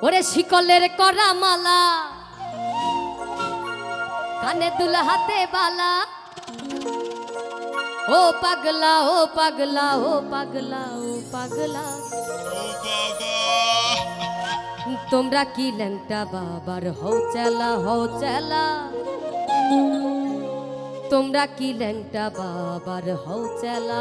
ওরে শিকলের করা মালা কানে দুল হাতে বালা ও পাগলা ও পাগলা ও পাগলা ও পাগলা তোমরা কি ল্যাংটা বাবার হও চেলা তোমরা কি ল্যাংটা বাবার হও চেলা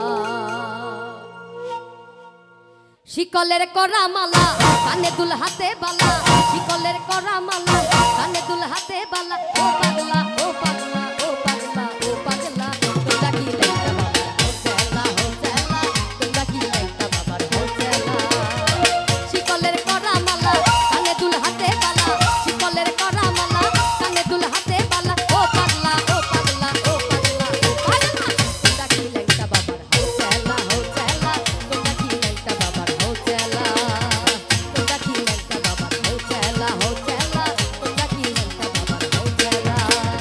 শিকলের করা মালা কানে দুল হাতে বালা শিকলের করা মালা কানে দুল হাতে বালা ও পাগলা ও পাগলা ও পাগলা ও পাগলা তোমরা কি ল্যাংটা বাবার হও চেলা তোমরা কি ল্যাংটা বাবার হও চেলা শিকলের করা মালা কানে দুল হাতে বালা শিকলের করা মালা কানে দুল হাতে বালা ও পাগলা ও পাগলা ও পাগলা ও পাগলা তোমরা কি ল্যাংটা বাবার হও চেলা তোমরা কি ল্যাংটা বাবার হও চেলা তোমরা কি ল্যাংটা বাবার হও চেলা তোমরা কি ল্যাংটা বাবার হও চেলা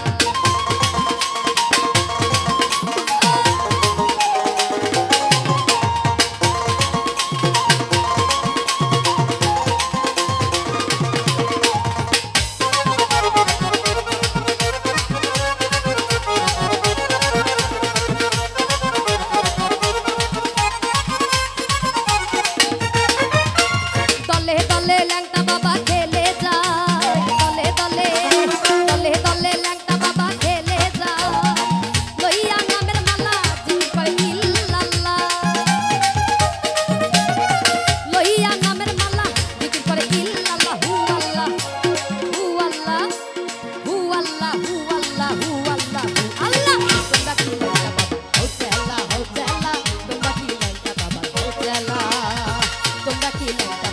দলে দলে ল্যাংটা বাবা খেলে যায় দলে দলে দলে দলে ল্যাংটা বাবা খেলে যায় লইয়া নামের মালা জিকির করে ইল্লাল্লাহ লইয়া নামের মালা জিকির করে ইল্লাল্লাহ হু আল্লাহ হু আল্লাহ হু আল্লাহ হু আল্লাহ হু আল্লাহ হু আল্লাহ তোমরা কি ল্যাংটা বাবা হও চেলা তোমরা কি ল্যাংটা বাবা হও চেলা তোমরা কি ল্যাংটা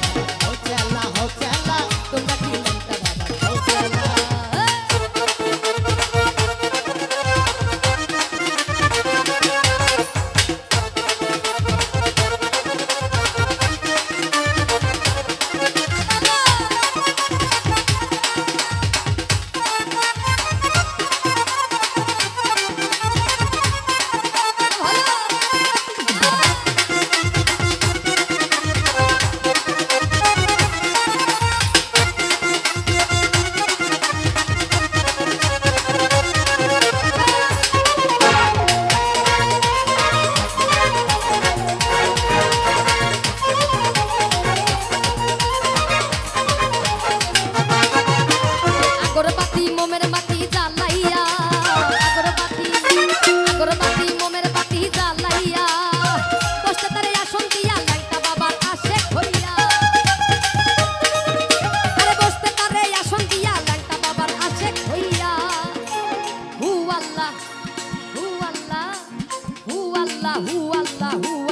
তোমরা কি ল্যাংটা বাবার হও চেলা আগরবাতি মোমের বাতি জ্বালাইয়া আগরবাতি মোমের বাতি জ্বালাইয়া বসতে তারে আসন দিয়া ল্যাংটা বাবার আশেক হইয়া আরে বসতে তারে আসন দিয়া ল্যাংটা বাবার আশেক হইয়া হু আল্লাহ হু আল্লাহ হু আল্লাহ হু আল্লাহ হু